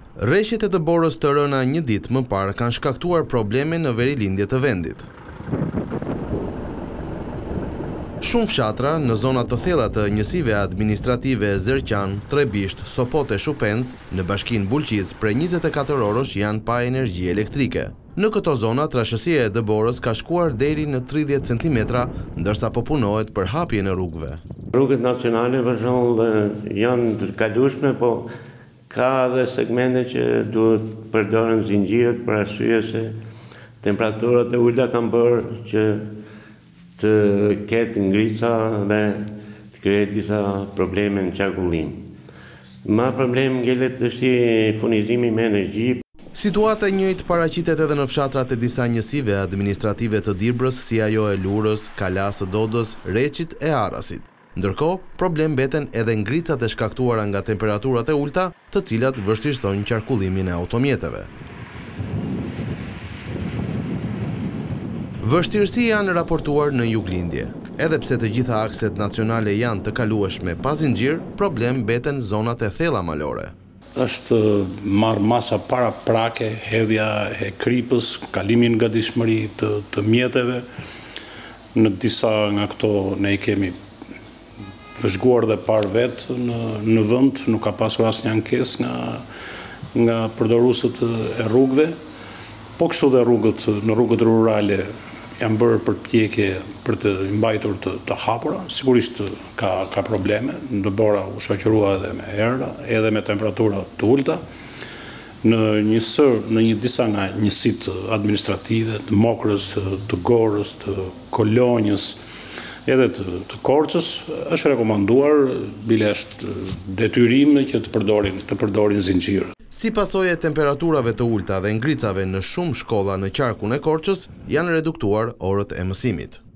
Rreshtet e të borës të rëna një ditë më parë kanë shkaktuar probleme në verilindje të vendit. Shumë fshatra në zonat të thella të njësive administrative Zerqan, Trebisht, Sopot e Shupenz, në bashkinë Bulqiz, prej 24 orësh janë pa energji elektrike. Në këto zona, trashësia e dëborës ka shkuar deri në 30 cm, ndërsa po punohet për hapje në rrugëve. Rrugët nacionale për shembull janë të kalueshme, po ka edhe segmente që duhet përdorën zinxhirët për arsye se temperaturat e ulta kanë bërë që të ketë ngrica dhe të krejë disa probleme në qarkullim. Ma problem ngelet është furnizimi me energji. Situata e njëjtë paraqitet edhe në fshatrat e disa njësive administrative të Dibrës, si ajo e Lurës, Kalasë, Dodës, Reqit e Arasit. Ndërkohë, problem mbeten edhe ngricat e shkaktuara nga temperaturat e ulta, të cilat vështirësojnë qarkullimin e automjeteve. Vështirësi janë raportuar në juglindje. Edhe pse të gjitha akset nacionale janë të kalueshme pa zinxhir, problem mbeten zonat e thella malore. Është marrë masa para prake, hedhja e kripës, kalimin nga gatishmëri të mjeteve. Në disa nga këto ne i kemi vëzhguar dhe parë vetë në vend, nuk ka pasur asnjë ankesë nga përdorusët e rrugëve. Po kështu dhe në rrugët rurale janë bërë përpjekje për të mbajtur të hapura. Sigurisht ka probleme, dëbora u shoqërua edhe me erë, edhe me temperatura të ulta. Në disa nga njësitë administrative, të Mokrës, të Gorës, të Kolonjës, edhe të Korçës, është rekomanduar, bile është detyrim që të përdorin zinxhirë. Si pasojë e temperaturave të ulta dhe ngricave në shumë shkolla në qarkun e Korçës, janë reduktuar orët e mësimit.